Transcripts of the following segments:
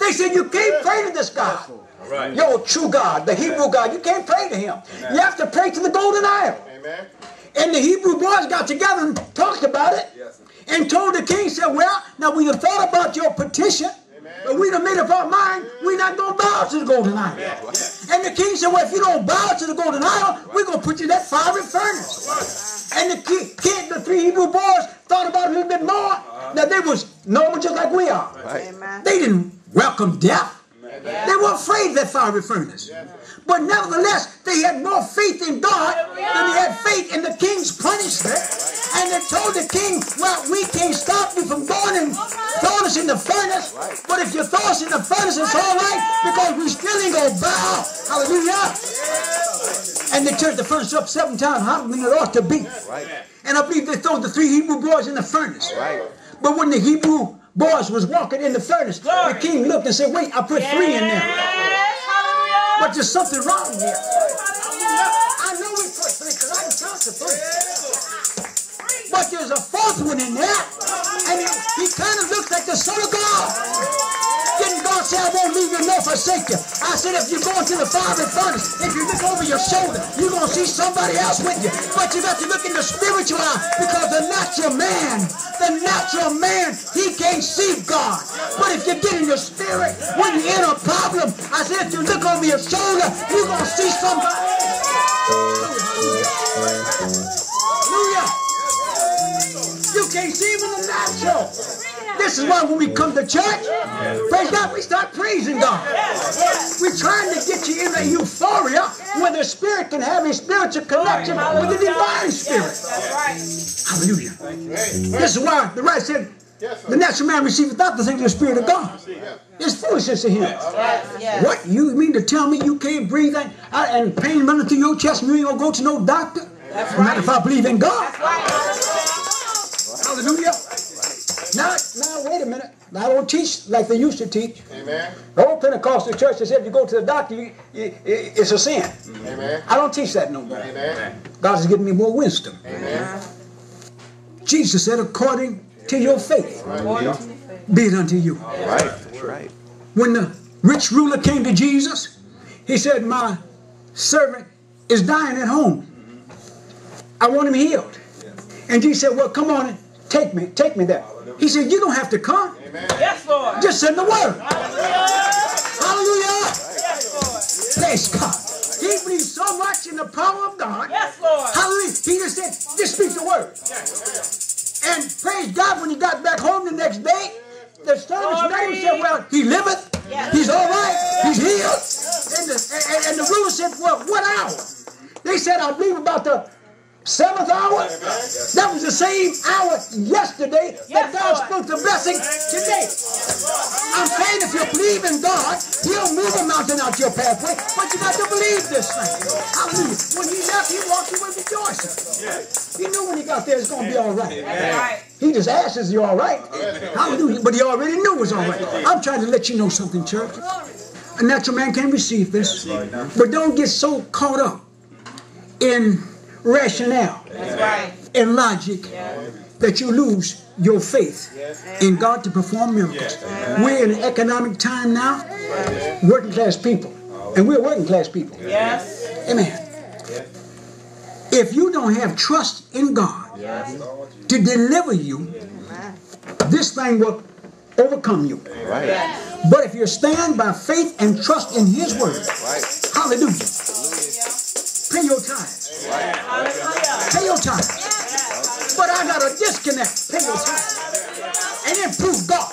They said you can't pray to this God. Right. Your true God, the Hebrew God, you can't pray to him. Amen. You have to pray to the golden idol. Amen. And the Hebrew boys got together and talked about it. Yes. And told the king, said, well, now we have thought about your petition. Amen. But we done made up our mind, we're not going to bow to the golden idol. Yes. And the king said, well, if you don't bow to the golden idol, we're going to put you in that fiery furnace. Right. And the three Hebrew boys thought about it a little bit more. Now they was normal just like we are. Right. They didn't welcome death. Yeah. They were afraid of that fiery furnace. Yeah. But nevertheless, they had more faith in God than they had faith in the king's punishment. And they told the king, well, we can't stop you from going and throwing us in the furnace. But if you throw us in the furnace, it's all right, because we still ain't going to bow. Hallelujah. And they turned the furnace up 7 times hotter than it ought to be. And I believe they threw the 3 Hebrew boys in the furnace. But when the Hebrew boys was walking in the furnace, the king looked and said, wait, I put 3 in there. But there's something wrong here. I know we put 3 because I can count to 3. But there's a 4th one in there. And he kind of looks like the Son of God. Didn't God say, I won't leave you nor forsake you? I said, if you go into the fiery furnace, if you look over your shoulder, you're going to see somebody else with you. But you got to look in the spiritual eye, because the natural man, he can't see God. But if you get in your spirit, when you're in a problem, I said, if you look over your shoulder, you're going to see somebody. Hallelujah. You can't see him in the natural. This is why when we come to church, praise God, we start praising God. We're trying to get you in a euphoria where the spirit can have a spiritual connection with the divine spirit. Hallelujah. This is why the writer said, the natural man receiveth not the things of the Spirit of God. It's foolishness to him. What, you mean to tell me you can't breathe and pain running through your chest and you ain't going to go to no doctor? Not if I believe in God. Hallelujah. Now, wait a minute. I don't teach like they used to teach. Amen. The old Pentecostal church, they said if you go to the doctor, it's a sin. Amen. I don't teach that no more. Amen. God has given me more wisdom. Amen. Jesus said, according to your faith, be it unto you. Right. That's right. When the rich ruler came to Jesus, he said, my servant is dying at home. I want him healed. And Jesus said, well, come on and take me there. He said, you don't have to come. Amen. Yes, Lord. Just send the word. Hallelujah. Yes, Lord. Praise God. He believed so much in the power of God. Yes, Lord. Hallelujah. He just said, just speak the word. And praise God, when he got back home the next day, the servants met him and said, well, he liveth. Yes. He's all right. He's healed. And the ruler said, well, what hour? They said, I believe about the 7th hour. That was the same hour yesterday that God spoke the blessing today. I'm saying if you believe in God, he'll move a mountain out your pathway, but you got to believe this thing. Hallelujah. When he left, he walked away rejoicing. He knew when he got there it's going to be all right. He just asked, is he all right? Hallelujah. But he already knew it was all right. I'm trying to let you know something, church. A natural man can receive this, but don't get so caught up in rationale and logic that you lose your faith in God to perform miracles. We're in an economic time now, working class people, and we're working class people. Amen. If you don't have trust in God to deliver you, this thing will overcome you. But if you stand by faith and trust in his word, hallelujah, pay your tithes. Pay your tithes. But I got a disconnect. Pay your tithes. And then prove God.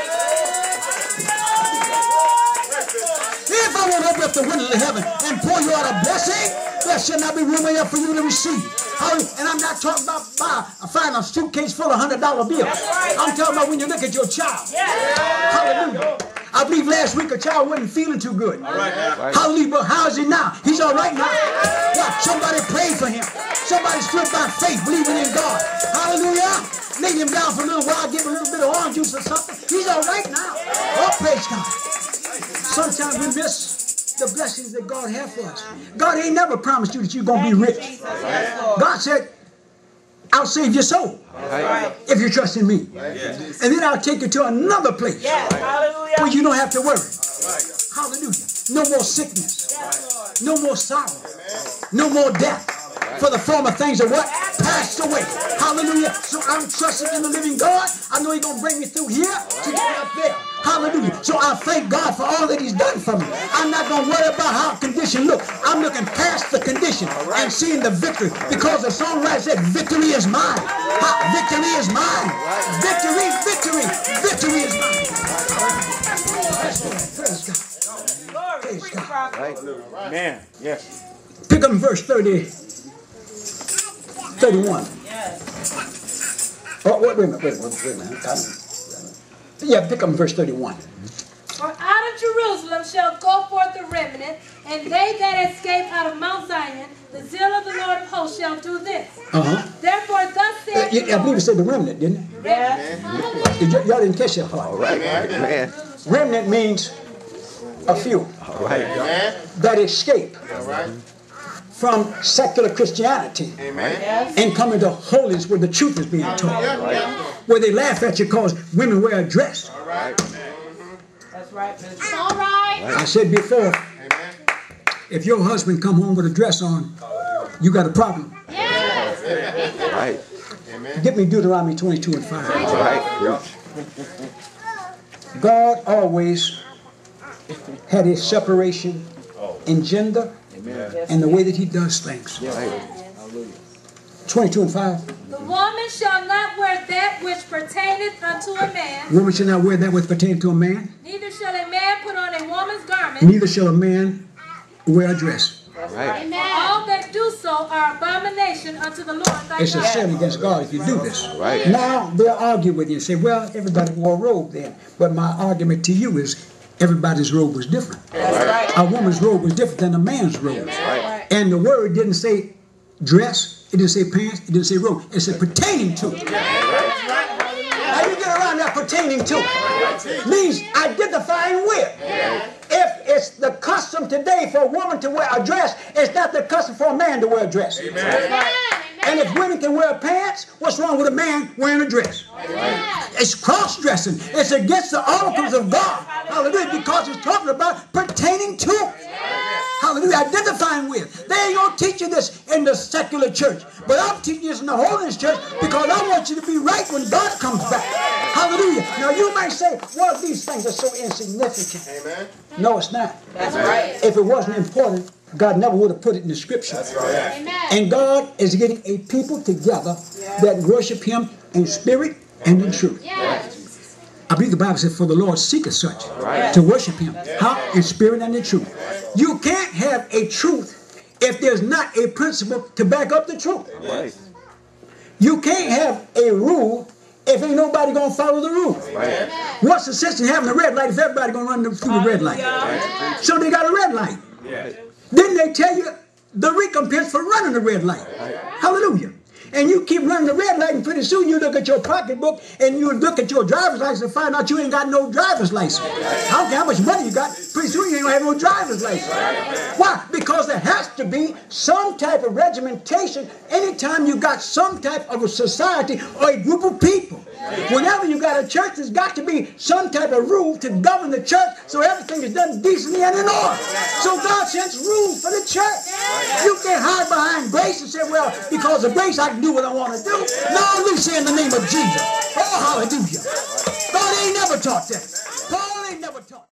If I want to open up the windows of heaven and pour you out a blessing, there shall not be room enough for you to receive. And I'm not talking about finding a suitcase full of $100 bills. I'm talking about when you look at your child. Hallelujah. I believe last week a child wasn't feeling too good. Hallelujah. But how is he now? He's all right now. What? Somebody prayed for him. Somebody stood by faith, believing in God. Hallelujah. Laid him down for a little while, give him a little bit of orange juice or something. He's all right now. Oh, praise God. Sometimes we miss the blessings that God has for us. God ain't never promised you that you're going to be rich. God said, I'll save your soul. If you trust in me. And then I'll take you to another place where you don't have to worry. Hallelujah. No more sickness. No more sorrow. No more death. For the former things are what? Passed away. Hallelujah. So I'm trusting in the living God. I know he's going to bring me through here to get up there. Hallelujah. So I thank God for all that he's done for me. I'm not going to worry about how condition looks. I'm looking past the condition and seeing the victory. Because the songwriter said, victory is mine. Victory is mine. Victory, victory, victory is mine. Praise God. Praise God. Amen. Yes. Pick up verse 31. Oh, wait a minute. Yeah, pick up verse 31. For out of Jerusalem shall go forth the remnant, and they that escape out of Mount Zion, the zeal of the Lord of hosts shall do this. Therefore thus saith the Lord. I believe it said the remnant, didn't it? Yes. Y'all didn't catch that part. All right. Amen. Remnant means a few that escape from secular Christianity and come into holiness where the truth is being taught. Where they laugh at you because women wear a dress. That's right. All right. I said before, if your husband come home with a dress on, you got a problem. Right. Get me Deuteronomy 22 and 5. Right. God always had a separation in gender and the way that he does things. 22 and 5. The woman shall not wear that which pertaineth unto a man. Woman shall not wear that which pertains to a man. Neither shall a man put on a woman's garment. Neither shall a man wear a dress. Right. All that do so are abomination unto the Lord thy It's a God. sin against God if you do this. Right. Now they'll argue with you and say, well, everybody wore a robe then. But my argument to you is everybody's robe was different. A woman's robe was different than a man's robe. And the word didn't say dress. It didn't say pants. It didn't say robe. It said pertaining to. How you get around that pertaining to? Means identifying with. If it's the custom today for a woman to wear a dress, it's not the custom for a man to wear a dress. And if women can wear pants, what's wrong with a man wearing a dress? It's cross-dressing. It's against the oracles of God. Hallelujah. Because it's talking about pertaining to. Hallelujah. Identifying with. They ain't going to teach you this in the secular church. But I'm teaching you this in the holiness church because I want you to be right when God comes back. Hallelujah. Now you might say, well, these things are so insignificant. Amen. No, it's not. That's right. If it wasn't important, God never would have put it in the scripture. That's right. And God is getting a people together that worship him in spirit and in truth. I believe the Bible said, for the Lord seeketh such to worship him. How? In spirit and in truth. You can't have a truth if there's not a principle to back up the truth. You can't have a rule if ain't nobody going to follow the rule. What's the sense in having a red light if everybody going to run through the red light? So they got a red light. Then they tell you the recompense for running the red light. Hallelujah. And you keep running the red light, and pretty soon you look at your pocketbook and you look at your driver's license and find out you ain't got no driver's license. I don't care how much money you got, pretty soon you ain't gonna have no driver's license. Why? Because there has to be some type of regimentation anytime you got some type of a society or a group of people. Whenever you got a church, there's got to be some type of rule to govern the church so everything is done decently and in order. So God sends rules for the church. You can't hide behind grace and say, well, because of grace I can do what I want to do. No, we say in the name of Jesus. Oh, hallelujah. God ain't never taught that. Paul ain't never taught